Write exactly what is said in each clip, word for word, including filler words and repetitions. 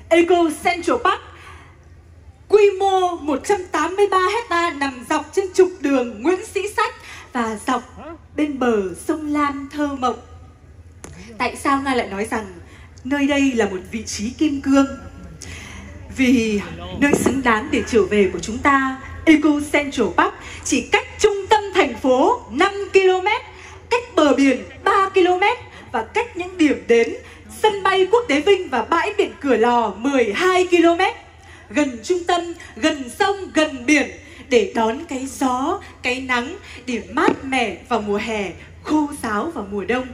Eco Central Park, quy mô một trăm tám mươi ba héc-ta, nằm dọc trên trục đường Nguyễn Sĩ Sách và dọc bên bờ sông Lam thơ mộng. Tại sao Nga lại nói rằng nơi đây là một vị trí kim cương? Vì nơi xứng đáng để trở về của chúng ta, Eco Central Park, chỉ cách trung tâm thành phố năm ki lô mét, cách bờ biển ba ki lô mét và cách những điểm đến sân bay quốc tế Vinh và bãi biển Cửa Lò mười hai ki lô mét. Gần trung tâm, gần sông, gần biển, để đón cái gió, cái nắng, để mát mẻ vào mùa hè, khô ráo vào mùa đông.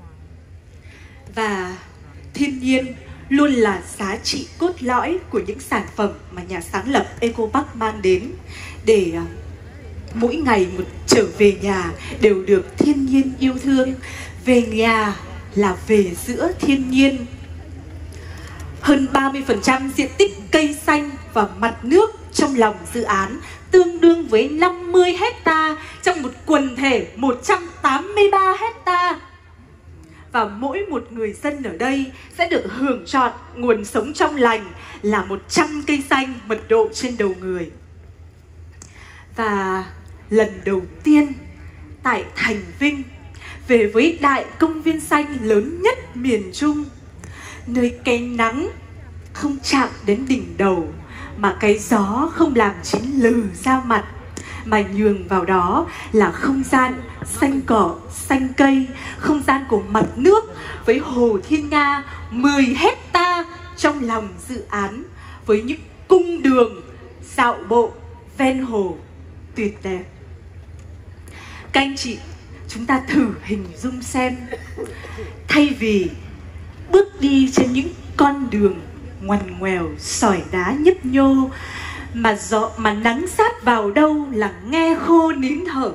Và thiên nhiên luôn là giá trị cốt lõi của những sản phẩm mà nhà sáng lập Eco Park mang đến, để mỗi ngày một trở về nhà đều được thiên nhiên yêu thương. Về nhà là về giữa thiên nhiên. Hơn ba mươi phần trăm diện tích cây xanh và mặt nước trong lòng dự án, tương đương với năm mươi héc-ta trong một quần thể một trăm tám mươi ba héc-ta. Và mỗi một người dân ở đây sẽ được hưởng trọn nguồn sống trong lành là một trăm cây xanh mật độ trên đầu người. Và lần đầu tiên tại Thành Vinh, về với đại công viên xanh lớn nhất miền Trung, nơi cái nắng không chạm đến đỉnh đầu, mà cái gió không làm chín lừ da mặt, mà nhường vào đó là không gian xanh cỏ, xanh cây, không gian của mặt nước với hồ Thiên Nga mười héc-ta trong lòng dự án, với những cung đường dạo bộ ven hồ tuyệt đẹp. Các anh chị, chúng ta thử hình dung xem, thay vì bước đi trên những con đường ngoằn ngoèo, sỏi đá nhấp nhô, mà gió mà nắng sát vào đâu là nghe khô nín thở,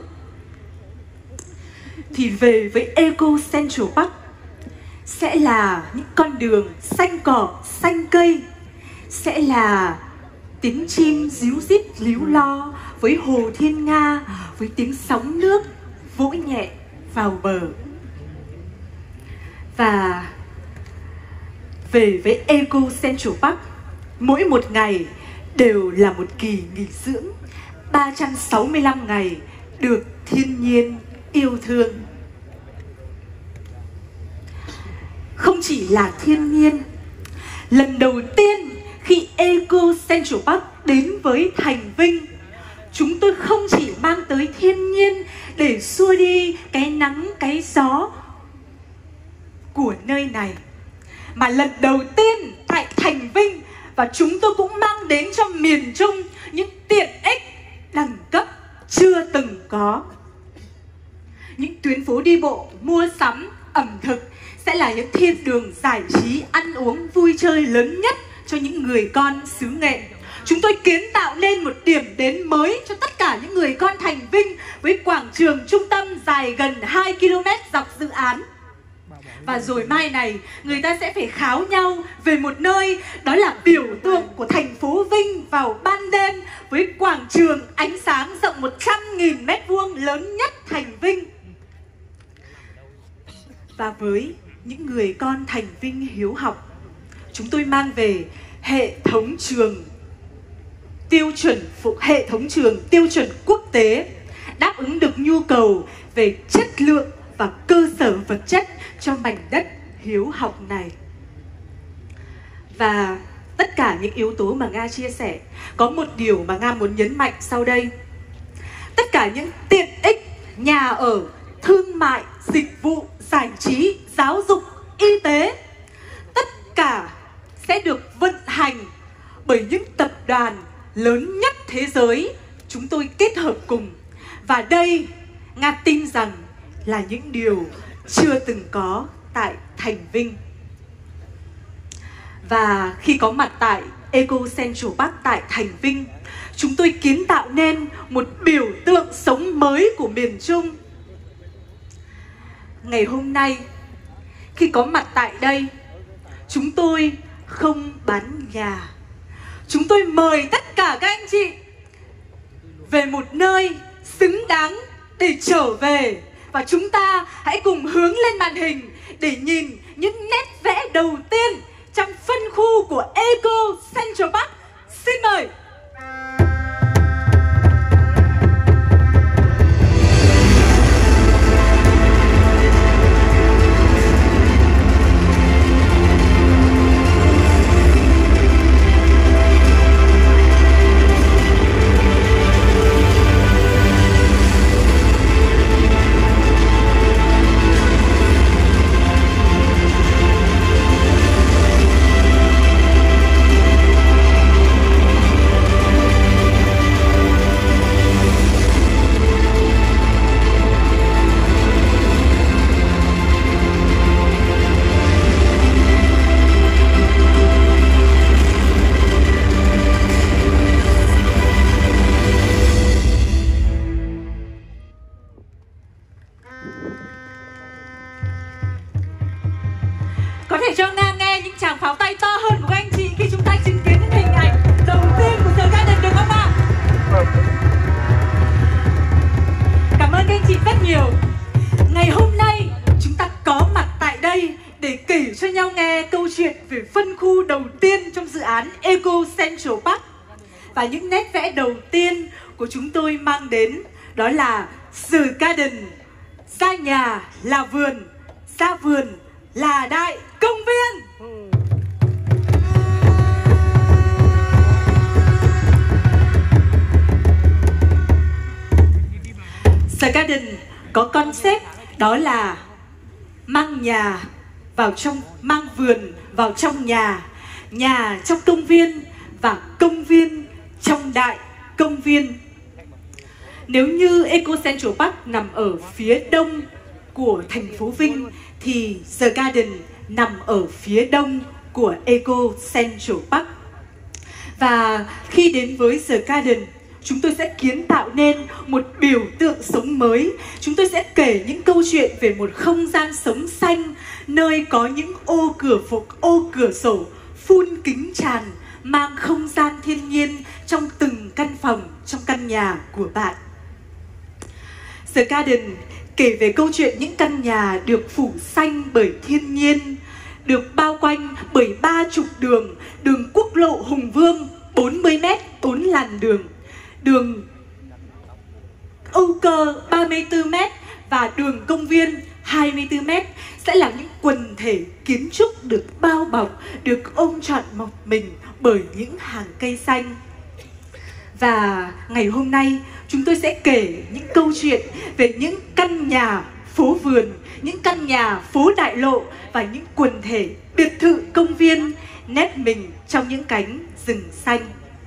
thì về với Eco Central Park sẽ là những con đường xanh cỏ, xanh cây, sẽ là tiếng chim ríu rít líu lo với hồ Thiên Nga, với tiếng sóng nước vỗ nhẹ vào bờ. Và về với Eco Central Park, mỗi một ngày đều là một kỳ nghỉ dưỡng, ba trăm sáu mươi lăm ngày được thiên nhiên yêu thương. Không chỉ là thiên nhiên, lần đầu tiên khi Eco Central Park đến với Thành Vinh, chúng tôi không chỉ mang tới thiên nhiên để xua đi cái nắng, cái gió của nơi này, mà lần đầu tiên tại Thành Vinh, và chúng tôi cũng mang đến cho miền Trung những tiện ích đẳng cấp chưa từng có. Những tuyến phố đi bộ, mua sắm, ẩm thực sẽ là những thiên đường giải trí, ăn uống, vui chơi lớn nhất cho những người con xứ Nghệ. Chúng tôi kiến tạo nên một điểm đến mới cho tất cả những người con Thành Vinh, với quảng trường trung tâm dài gần hai ki lô mét dọc dự án. Và rồi mai này, người ta sẽ phải kháo nhau về một nơi đó là biểu tượng của thành phố Vinh vào ban đêm, với quảng trường ánh sáng rộng một trăm nghìn mét vuông lớn nhất Thành Vinh. Và với những người con Thành Vinh hiếu học, chúng tôi mang về hệ thống trường tiêu chuẩn phụ hệ thống trường tiêu chuẩn quốc tế, đáp ứng được nhu cầu về chất lượng và cơ sở vật chất cho mảnh đất hiếu học này. Và tất cả những yếu tố mà Nga chia sẻ, có một điều mà Nga muốn nhấn mạnh sau đây. Tất cả những tiện ích, nhà ở, thương mại, dịch vụ, giải trí, giáo dục, y tế, tất cả sẽ được vận hành bởi những tập đoàn lớn nhất thế giới chúng tôi kết hợp cùng. Và đây, Nga tin rằng là những điều chưa từng có tại Thành Vinh. Và khi có mặt tại Eco Central Park tại Thành Vinh, chúng tôi kiến tạo nên một biểu tượng sống mới của miền Trung. Ngày hôm nay, khi có mặt tại đây, chúng tôi không bán nhà. Chúng tôi mời tất cả các anh chị về một nơi xứng đáng để trở về. Và chúng ta hãy cùng hướng lên màn hình để nhìn những nét vẽ đầu tiên trong phân khu của Eco đầu tiên trong dự án Eco Central Park. Và những nét vẽ đầu tiên của chúng tôi mang đến đó là The Garden, ra nhà là vườn, ra vườn là đại công viên. The Garden có concept đó là mang nhà vào trong, mang vườn vào trong nhà, nhà trong công viên và công viên trong đại công viên. Nếu như Eco Central Park nằm ở phía đông của thành phố Vinh thì The Garden nằm ở phía đông của Eco Central Park. Và khi đến với The Garden, chúng tôi sẽ kiến tạo nên một biểu tượng sống mới. Chúng tôi sẽ kể những câu chuyện về một không gian sống xanh, nơi có những ô cửa phục, ô cửa sổ phun kính tràn, mang không gian thiên nhiên trong từng căn phòng, trong căn nhà của bạn. The Garden kể về câu chuyện những căn nhà được phủ xanh bởi thiên nhiên, được bao quanh bởi ba trục đường, đường quốc lộ Hùng Vương bốn mươi mét, bốn làn đường, đường Âu Cơ ba mươi tư mét và đường công viên hai mươi tư mét sẽ là những quần thể kiến trúc được bao bọc, được ôm trọn một mình bởi những hàng cây xanh. Và ngày hôm nay chúng tôi sẽ kể những câu chuyện về những căn nhà phố vườn, những căn nhà phố đại lộ và những quần thể biệt thự công viên nép mình trong những cánh rừng xanh.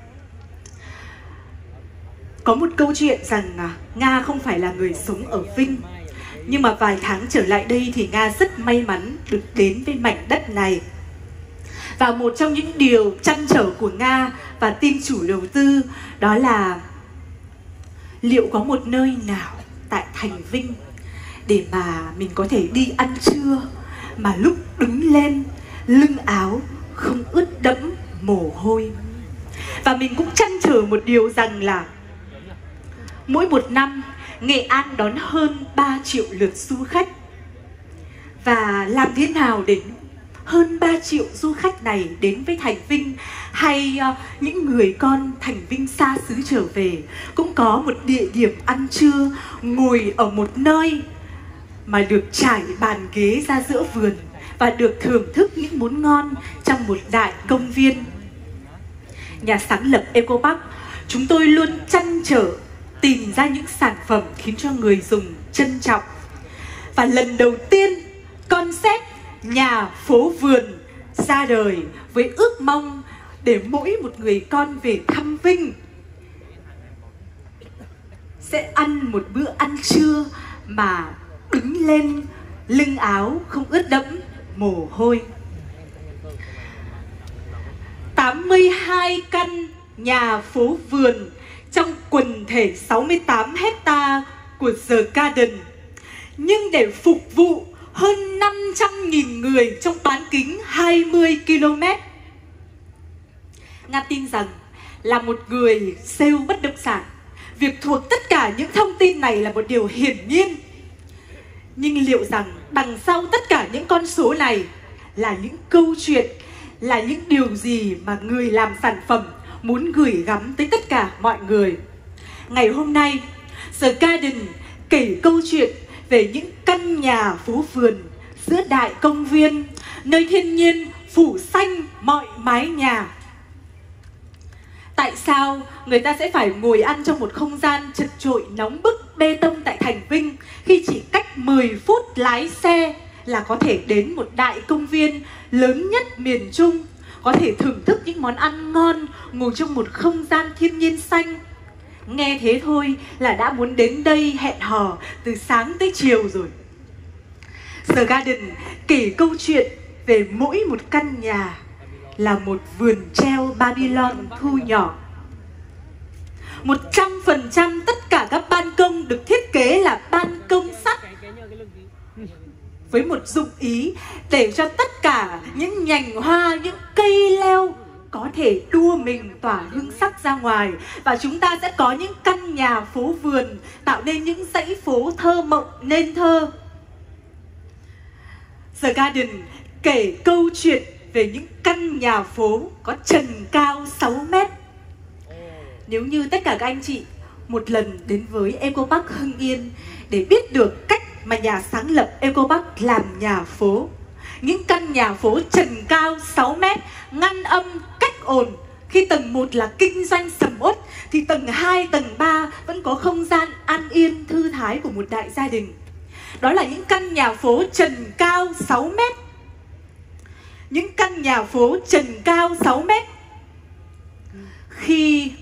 Có một câu chuyện rằng Nga không phải là người sống ở Vinh, nhưng mà vài tháng trở lại đây thì Nga rất may mắn được đến với mảnh đất này. Và một trong những điều trăn trở của Nga và team chủ đầu tư đó là liệu có một nơi nào tại thành Vinh để mà mình có thể đi ăn trưa mà lúc đứng lên lưng áo không ướt đẫm mồ hôi. Và mình cũng trăn trở một điều rằng là mỗi một năm Nghệ An đón hơn ba triệu lượt du khách. Và làm thế nào để hơn ba triệu du khách này đến với thành Vinh, hay uh, những người con thành Vinh xa xứ trở về cũng có một địa điểm ăn trưa, ngồi ở một nơi mà được trải bàn ghế ra giữa vườn và được thưởng thức những món ngon trong một đại công viên. Nhà sáng lập Eco Park, chúng tôi luôn trăn trở tìm ra những sản phẩm khiến cho người dùng trân trọng. Và lần đầu tiên concept nhà phố vườn ra đời với ước mong để mỗi một người con về thăm Vinh sẽ ăn một bữa ăn trưa mà đứng lên lưng áo không ướt đẫm mồ hôi. tám mươi hai căn nhà phố vườn trong quần thể sáu mươi tám hecta của The Garden, nhưng để phục vụ hơn năm trăm nghìn người trong bán kính hai mươi ki lô mét. Nga tin rằng là một người sale bất động sản, việc thuộc tất cả những thông tin này là một điều hiển nhiên. Nhưng liệu rằng đằng sau tất cả những con số này là những câu chuyện, là những điều gì mà người làm sản phẩm muốn gửi gắm tới tất cả mọi người? Ngày hôm nay, The Garden kể câu chuyện về những căn nhà phố vườn giữa đại công viên, nơi thiên nhiên phủ xanh mọi mái nhà. Tại sao người ta sẽ phải ngồi ăn trong một không gian chật chội nóng bức bê tông tại thành Vinh khi chỉ cách mười phút lái xe là có thể đến một đại công viên lớn nhất miền Trung, có thể thưởng thức những món ăn ngon, ngồi trong một không gian thiên nhiên xanh? Nghe thế thôi là đã muốn đến đây hẹn hò từ sáng tới chiều rồi. The Garden kể câu chuyện về mỗi một căn nhà là một vườn treo Babylon thu nhỏ. một trăm phần trăm tất cả các ban công được thiết kế là ban công sắt, với một dụng ý để cho tất cả những nhành hoa, những cây leo có thể đua mình tỏa hương sắc ra ngoài. Và chúng ta sẽ có những căn nhà phố vườn tạo nên những dãy phố thơ mộng nên thơ. The Garden kể câu chuyện về những căn nhà phố có trần cao sáu mét. Nếu như tất cả các anh chị một lần đến với Eco Park Hưng Yên để biết được cách mà nhà sáng lập Eco Park làm nhà phố, những căn nhà phố trần cao sáu mét, ngăn âm, cách ồn. Khi tầng một là kinh doanh sầm uất thì tầng hai, tầng ba vẫn có không gian an yên thư thái của một đại gia đình. Đó là những căn nhà phố trần cao sáu mét. Những căn nhà phố trần cao sáu mét. Khi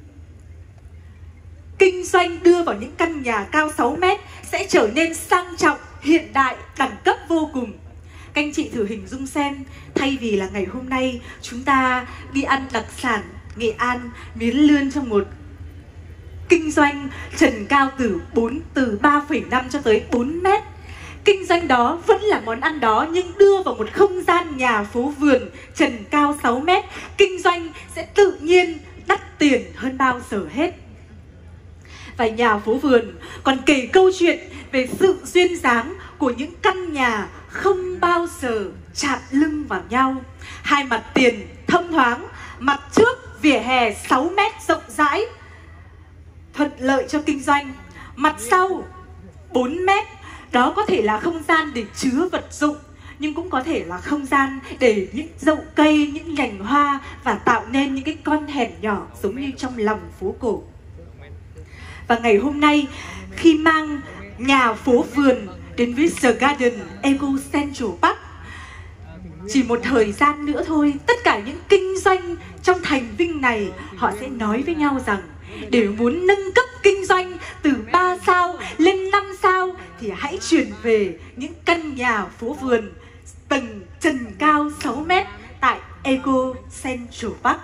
kinh doanh đưa vào những căn nhà cao sáu mét sẽ trở nên sang trọng, hiện đại, đẳng cấp vô cùng. Các anh chị thử hình dung xem, thay vì là ngày hôm nay chúng ta đi ăn đặc sản Nghệ An, miến lươn trong một kinh doanh trần cao từ bốn từ ba phẩy năm cho tới bốn mét. Kinh doanh đó vẫn là món ăn đó nhưng đưa vào một không gian nhà phố vườn trần cao sáu mét, kinh doanh sẽ tự nhiên đắt tiền hơn bao giờ hết. Và nhà phố vườn còn kể câu chuyện về sự duyên dáng của những căn nhà không bao giờ chạm lưng vào nhau. Hai mặt tiền thông thoáng, mặt trước vỉa hè sáu mét rộng rãi, thuận lợi cho kinh doanh. Mặt sau bốn mét, đó có thể là không gian để chứa vật dụng, nhưng cũng có thể là không gian để những dậu cây, những nhành hoa và tạo nên những cái con hẻm nhỏ giống như trong lòng phố cổ. Và ngày hôm nay khi mang nhà phố vườn đến với The Garden Eco Central Park, chỉ một thời gian nữa thôi, tất cả những kinh doanh trong thành Vinh này họ sẽ nói với nhau rằng để muốn nâng cấp kinh doanh từ ba sao lên năm sao thì hãy chuyển về những căn nhà phố vườn tầng trần cao sáu mét tại Eco Central Park.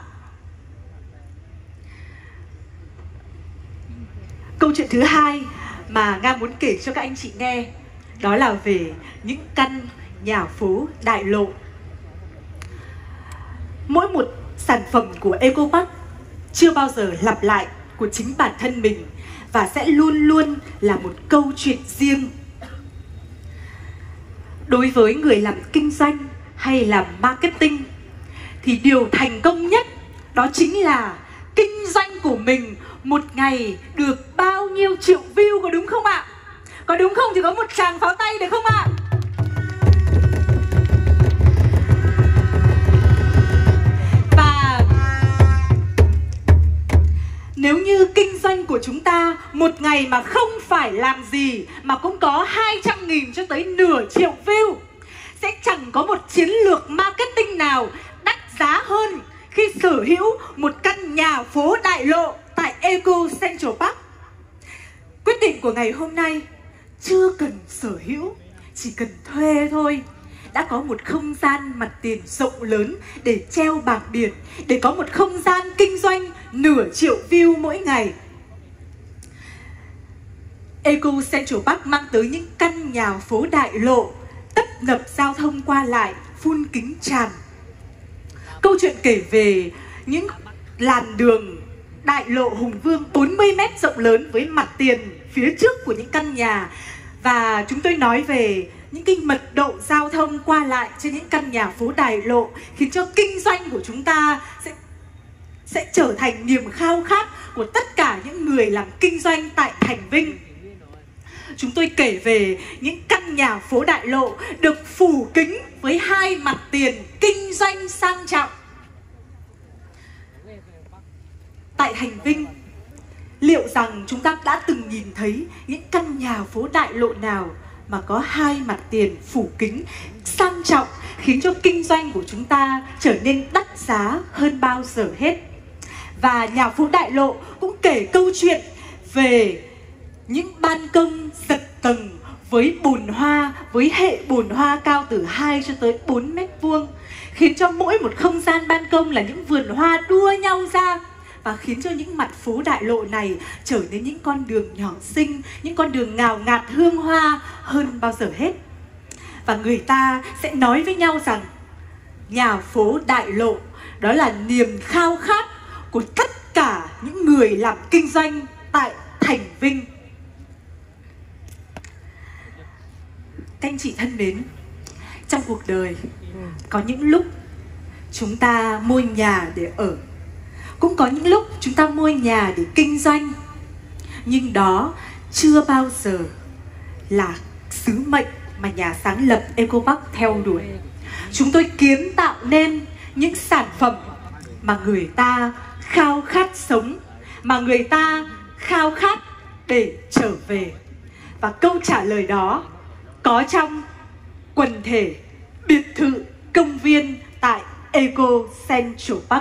Câu chuyện thứ hai mà Nga muốn kể cho các anh chị nghe đó là về những căn nhà phố đại lộ. Mỗi một sản phẩm của Eco Park chưa bao giờ lặp lại của chính bản thân mình và sẽ luôn luôn là một câu chuyện riêng. Đối với người làm kinh doanh hay làm marketing thì điều thành công nhất đó chính là kinh doanh của mình một ngày được bao nhiêu triệu view, có đúng không ạ? Có đúng không thì có một tràng pháo tay được không ạ? Và nếu như kinh doanh của chúng ta một ngày mà không phải làm gì mà cũng có hai trăm nghìn cho tới nửa triệu view, sẽ chẳng có một chiến lược marketing nào đắt giá hơn khi sở hữu một căn nhà phố đại lộ tại Eco Central Park. Quyết định của ngày hôm nay chưa cần sở hữu, chỉ cần thuê thôi, đã có một không gian mặt tiền rộng lớn để treo bảng biển, để có một không gian kinh doanh nửa triệu view mỗi ngày. Eco Central Park mang tới những căn nhà phố đại lộ, tấp nập giao thông qua lại, phun kính tràn. Câu chuyện kể về những làn đường đại lộ Hùng Vương bốn mươi mét rộng lớn với mặt tiền phía trước của những căn nhà. Và chúng tôi nói về những cái mật độ giao thông qua lại trên những căn nhà phố đại lộ khiến cho kinh doanh của chúng ta sẽ, sẽ trở thành niềm khao khát của tất cả những người làm kinh doanh tại thành Vinh. Chúng tôi kể về những căn nhà phố đại lộ được phủ kính với hai mặt tiền kinh doanh sang trọng. Tại thành Vinh, liệu rằng chúng ta đã từng nhìn thấy những căn nhà phố đại lộ nào mà có hai mặt tiền phủ kính sang trọng khiến cho kinh doanh của chúng ta trở nên đắt giá hơn bao giờ hết? Và nhà phố đại lộ cũng kể câu chuyện về những ban công giật tầng với bồn hoa, với hệ bồn hoa cao từ hai cho tới bốn mét vuông, khiến cho mỗi một không gian ban công là những vườn hoa đua nhau ra, và khiến cho những mặt phố đại lộ này trở nên những con đường nhỏ xinh, những con đường ngào ngạt hương hoa hơn bao giờ hết. Và người ta sẽ nói với nhau rằng nhà phố đại lộ đó là niềm khao khát của tất cả những người làm kinh doanh tại thành Vinh. Các anh chị thân mến, trong cuộc đời có những lúc chúng ta mua nhà để ở, cũng có những lúc chúng ta mua nhà để kinh doanh. Nhưng đó chưa bao giờ là sứ mệnh mà nhà sáng lập Ecopark theo đuổi. Chúng tôi kiến tạo nên những sản phẩm mà người ta khao khát sống, mà người ta khao khát để trở về. Và câu trả lời đó có trong quần thể biệt thự công viên tại Eco Central Park.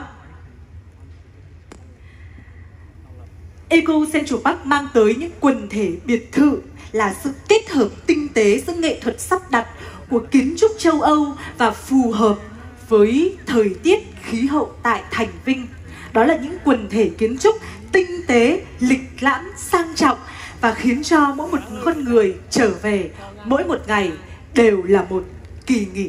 Eco Central Park mang tới những quần thể biệt thự là sự kết hợp tinh tế giữa nghệ thuật sắp đặt của kiến trúc châu Âu và phù hợp với thời tiết khí hậu tại Thành Vinh. Đó là những quần thể kiến trúc tinh tế, lịch lãm, sang trọng và khiến cho mỗi một con người trở về mỗi một ngày đều là một kỳ nghỉ.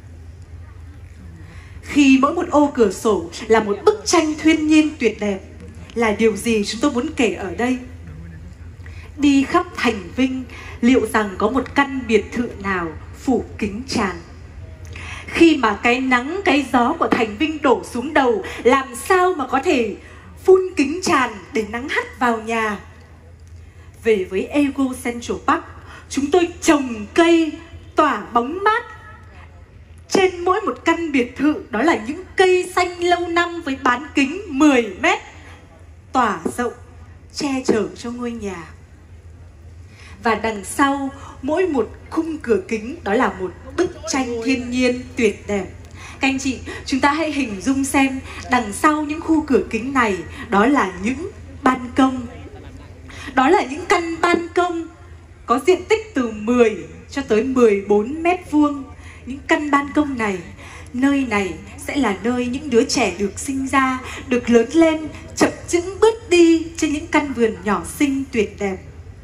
Khi mỗi một ô cửa sổ là một bức tranh thiên nhiên tuyệt đẹp, là điều gì chúng tôi muốn kể ở đây? Đi khắp Thành Vinh, liệu rằng có một căn biệt thự nào phủ kính tràn? Khi mà cái nắng, cái gió của Thành Vinh đổ xuống đầu, làm sao mà có thể phun kính tràn để nắng hắt vào nhà? Về với Eco Central Park, chúng tôi trồng cây tỏa bóng mát trên mỗi một căn biệt thự. Đó là những cây xanh lâu năm với bán kính mười mét, tỏa rộng, che chở cho ngôi nhà. Và đằng sau mỗi một khung cửa kính đó là một bức tranh thiên nhiên tuyệt đẹp. Các anh chị, chúng ta hãy hình dung xem đằng sau những khu cửa kính này đó là những ban công. Đó là những căn ban công có diện tích từ mười cho tới mười bốn mét vuông. Những căn ban công này, nơi này sẽ là nơi những đứa trẻ được sinh ra, được lớn lên, chập chững bước đi trên những căn vườn nhỏ xinh tuyệt đẹp.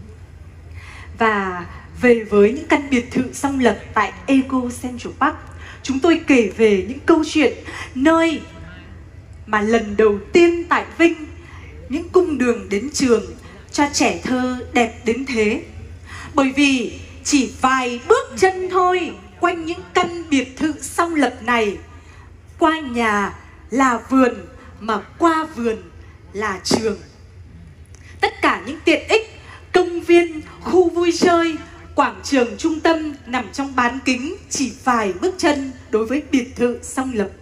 Và về với những căn biệt thự song lập tại Eco Central Park, chúng tôi kể về những câu chuyện nơi mà lần đầu tiên tại Vinh, những cung đường đến trường cho trẻ thơ đẹp đến thế. Bởi vì chỉ vài bước chân thôi, quanh những căn biệt thự song lập này, qua nhà là vườn, mà qua vườn là trường. Tất cả những tiện ích, công viên, khu vui chơi, quảng trường trung tâm nằm trong bán kính chỉ vài bước chân đối với biệt thự song lập.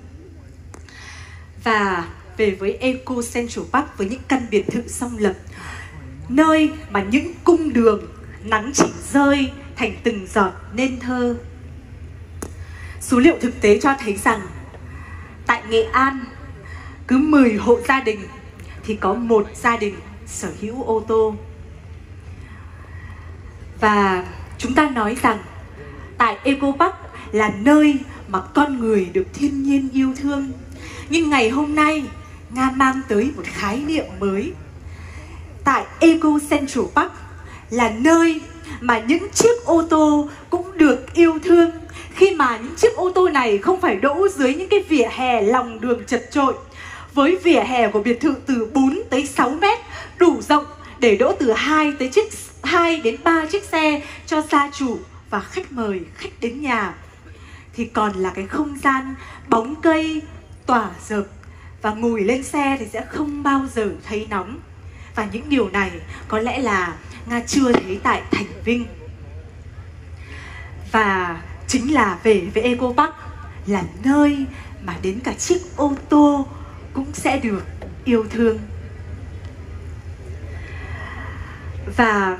Và về với Eco Central Park, với những căn biệt thự song lập, nơi mà những cung đường nắng chỉ rơi thành từng giọt nên thơ. Số liệu thực tế cho thấy rằng tại Nghệ An, cứ mười hộ gia đình thì có một gia đình sở hữu ô tô. Và chúng ta nói rằng tại Eco Park là nơi mà con người được thiên nhiên yêu thương. Nhưng ngày hôm nay, Nga mang tới một khái niệm mới. Tại Eco Central Park là nơi mà những chiếc ô tô cũng được yêu thương, khi mà những chiếc ô tô này không phải đỗ dưới những cái vỉa hè lòng đường chật chội. Với vỉa hè của biệt thự từ bốn tới sáu mét, đủ rộng để đỗ từ hai tới chiếc hai đến ba chiếc xe cho gia chủ và khách mời, khách đến nhà. Thì còn là cái không gian bóng cây tỏa rợp, và ngồi lên xe thì sẽ không bao giờ thấy nóng. Và những điều này có lẽ là Nga chưa thấy tại Thành Vinh. Và chính là về với Eco Park là nơi mà đến cả chiếc ô tô cũng sẽ được yêu thương. Và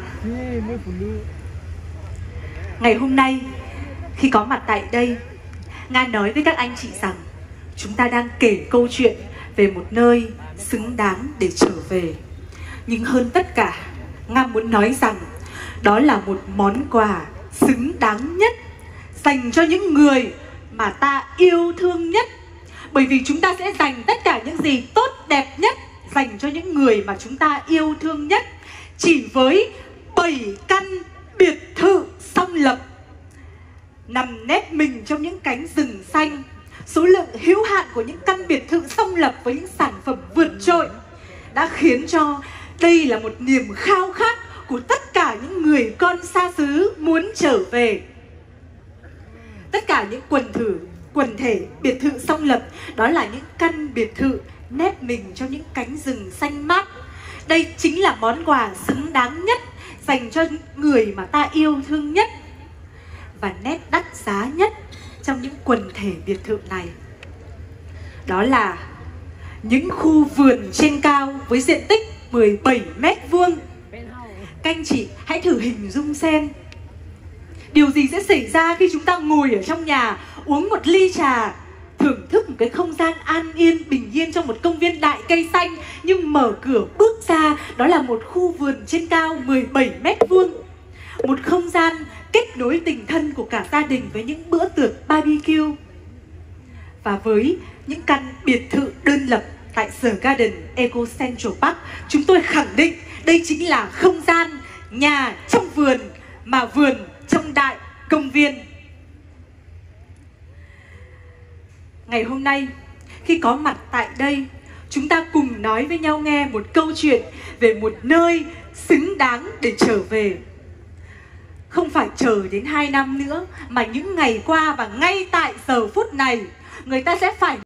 ngày hôm nay khi có mặt tại đây, Nga nói với các anh chị rằng chúng ta đang kể câu chuyện về một nơi xứng đáng để trở về. Nhưng hơn tất cả, Nga muốn nói rằng đó là một món quà xứng đáng nhất dành cho những người mà ta yêu thương nhất. Bởi vì chúng ta sẽ dành tất cả những gì tốt đẹp nhất dành cho những người mà chúng ta yêu thương nhất. Chỉ với bảy căn biệt thự song lập nằm nép mình trong những cánh rừng xanh, số lượng hữu hạn của những căn biệt thự song lập với những sản phẩm vượt trội đã khiến cho đây là một niềm khao khát của tất cả những người con xa xứ muốn trở về. Tất cả những quần thử quần thể biệt thự Song Lập, đó là những căn biệt thự nép mình trong những cánh rừng xanh mát. Đây chính là món quà xứng đáng nhất dành cho người mà ta yêu thương nhất và nét đắt giá nhất trong những quần thể biệt thự này. Đó là những khu vườn trên cao với diện tích mười bảy mét vuông. Các anh chị hãy thử hình dung xem điều gì sẽ xảy ra khi chúng ta ngồi ở trong nhà uống một ly trà, thưởng thức một cái không gian an yên, bình yên trong một công viên đại cây xanh, nhưng mở cửa bước ra đó là một khu vườn trên cao mười bảy mét vuông. Một không gian kết nối tình thân của cả gia đình với những bữa tiệc barbecue. Và với những căn biệt thự đơn lập tại The Garden Eco Central Park, chúng tôi khẳng định đây chính là không gian nhà trong vườn mà vườn trong đại công viên. Ngày hôm nay, khi có mặt tại đây, chúng ta cùng nói với nhau nghe một câu chuyện về một nơi xứng đáng để trở về. Không phải chờ đến hai năm nữa, mà những ngày qua và ngay tại giờ phút này, người ta sẽ phải